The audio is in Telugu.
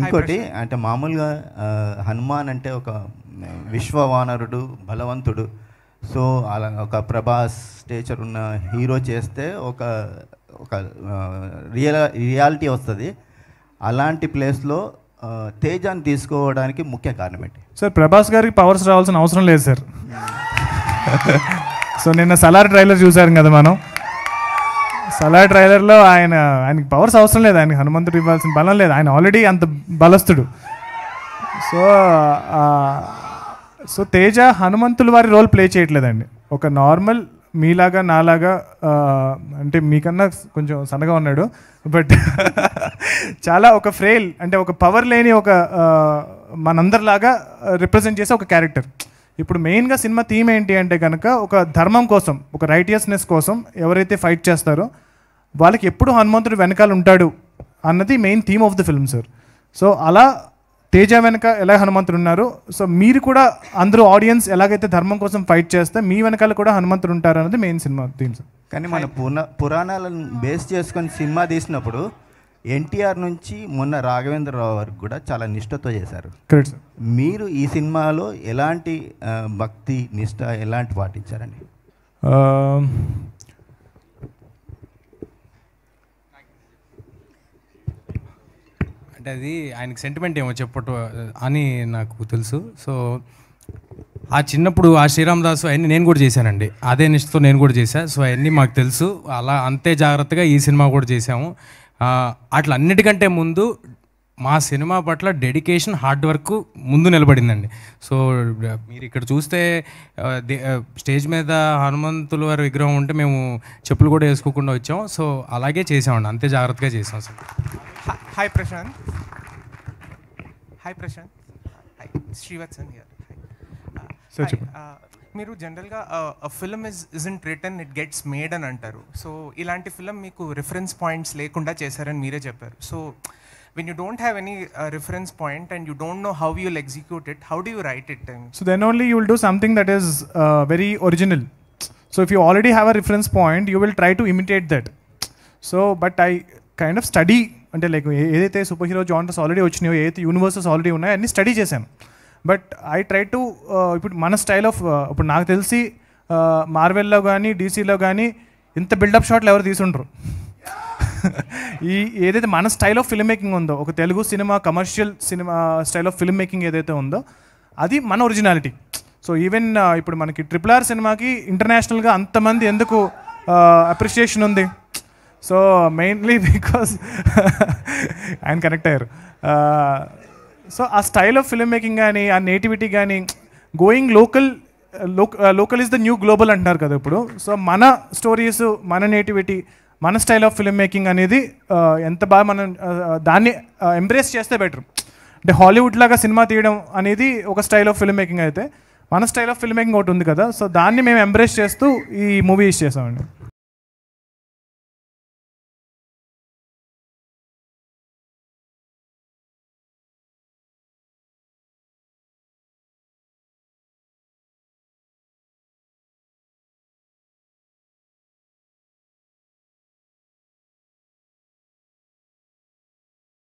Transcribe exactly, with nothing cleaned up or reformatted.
ఇంకోటి అంటే మామూలుగా హనుమాన్ అంటే ఒక విశ్వవానరుడు, బలవంతుడు. సో అలా ఒక ప్రభాస్ స్టేచర్ ఉన్న హీరో చేస్తే ఒక ఒక రియల్ రియాలిటీ వస్తుంది. అలాంటి ప్లేస్లో తేజాన్ని తీసుకోవడానికి ముఖ్య కారణం ఏంటి సార్? ప్రభాస్ గారికి పవర్స్ రావాల్సిన అవసరం లేదు సార్. సో నిన్న సలార్ ట్రైలర్ చూసారు కదా మనం. సలార్ ట్రైలర్లో ఆయన ఆయనకి పవర్స్ అవసరం లేదు, ఆయనకి హనుమంతుడు ఇవ్వాల్సిన బలం లేదు, ఆయన ఆల్రెడీ అంత బలస్తుడు. సో సో తేజ హనుమంతుల వారి రోల్ ప్లే చేయట్లేదండి. ఒక నార్మల్ మీలాగా నాలాగా, అంటే మీకన్నా కొంచెం సన్నగా ఉన్నాడు, బట్ చాలా ఒక ఫ్రేల్ అంటే ఒక పవర్ లేని ఒక మనందరిలాగా రిప్రజెంట్ చేసే ఒక క్యారెక్టర్. ఇప్పుడు మెయిన్గా సినిమా థీమ్ ఏంటి అంటే కనుక ఒక ధర్మం కోసం, ఒక రైటియస్నెస్ కోసం ఎవరైతే ఫైట్ చేస్తారో వాళ్ళకి ఎప్పుడు హనుమంతుడు వెనకాల ఉంటాడు అన్నది main theme of the film sir. So అలా తేజ వెనక ఎలా హనుమంతుడు ఉన్నారు, సో మీరు కూడా అందరూ ఆడియన్స్ ఎలాగైతే ధర్మం కోసం ఫైట్ చేస్తే మీ వెనకాల కూడా హనుమంతుడు ఉంటారు అన్నది మెయిన్ సినిమా థీమ్ సార్. కానీ మన పురా పురాణాలను బేస్ చేసుకొని సినిమా తీసినప్పుడు ఎన్టీఆర్ నుంచి మొన్న రాఘవేంద్రరావు వరకు కూడా చాలా నిష్ఠతో చేశారు. Correct sir. మీరు ఈ సినిమాలో ఎలాంటి భక్తి నిష్ఠ ఎలాంటి పాటించారండి? అంటే అది ఆయనకి సెంటిమెంట్ ఏమో చెప్పటం అని నాకు తెలుసు. సో ఆ చిన్నప్పుడు ఆ శ్రీరామ్ దాసు అవన్నీ నేను కూడా చేశానండి, అదే నిష్ఠతో నేను కూడా చేశాను. సో అవన్నీ మాకు తెలుసు. అలా అంతే జాగ్రత్తగా ఈ సినిమా కూడా చేసాము. అట్లా అన్నిటికంటే ముందు మా సినిమా పట్ల డెడికేషన్, హార్డ్ వర్క్ ముందు నిలబడిందండి. సో మీరు ఇక్కడ చూస్తే స్టేజ్ మీద హనుమంతుల వారి విగ్రహం ఉంటే మేము చెప్పులు కూడా వేసుకోకుండా వచ్చాం. సో అలాగే చేసామండి, అంతే జాగ్రత్తగా చేసాం sir. Hi Prashanth. Hi Prashanth. Hi Srivatsan here. మీరు జనరల్గా film is isn't written, it gets made అని అంటారు. సో ఇలాంటి ఫిల్మ్ మీకు రిఫరెన్స్ పాయింట్స్ లేకుండా చేశారని మీరే చెప్పారు. So when you don't have any uh, reference point and you don't know how you'll execute it, how do you write it? So then only you will do something that is uh, very original. So if you already have a reference point, you will try to imitate that. So but I kind of study అంటే లైక్ ఏదైతే సూపర్ హీరో జానర్స్ ఆల్రెడీ వచ్చినాయో, ఏదైతే యూనివర్సెస్ ఆల్రెడీ ఉన్నాయో అన్నీ స్టడీ చేశాను. బట్ ఐ ట్రై టు ఇప్పుడు మన స్టైల్ ఆఫ్ ఇప్పుడు నాకు తెలిసి మార్వెల్లో కానీ డీసీలో కానీ ఇంత బిల్డప్ షాట్లు ఎవరు తీసుండ్రు. ఈ ఏదైతే మన స్టైల్ ఆఫ్ ఫిల్మ్ మేకింగ్ ఉందో, ఒక తెలుగు సినిమా కమర్షియల్ సినిమా స్టైల్ ఆఫ్ ఫిల్మ్ మేకింగ్ ఏదైతే ఉందో అది మన ఒరిజినాలిటీ. సో ఈవెన్ ఇప్పుడు మనకి ట్రిపుల్ ఆర్ సినిమాకి ఇంటర్నేషనల్గా అంతమంది ఎందుకు అప్రిషియేషన్ ఉంది? సో మెయిన్లీ బికాస్ ఆయన కనెక్ట్ అయ్యారు. సో ఆ స్టైల్ ఆఫ్ ఫిల్మ్ మేకింగ్ కానీ, ఆ నేటివిటీ కానీ, going local local is the new global అంటున్నారు కదా ఇప్పుడు. సో మన స్టోరీస్, మన నేటివిటీ, మన స్టైల్ ఆఫ్ ఫిల్మ్ మేకింగ్ అనేది ఎంత బాగా మనం దాన్ని ఎంబ్రేస్ చేస్తే బెటర్. అంటే హాలీవుడ్ లాగా సినిమా తీయడం అనేది ఒక స్టైల్ ఆఫ్ ఫిల్మ్ మేకింగ్ అయితే, మన స్టైల్ ఆఫ్ ఫిల్మ్ మేకింగ్ ఒకటి ఉంది కదా. సో దాన్ని మేము ఎంబ్రేస్ చేస్తూ ఈ మూవీస్ చేసామండి.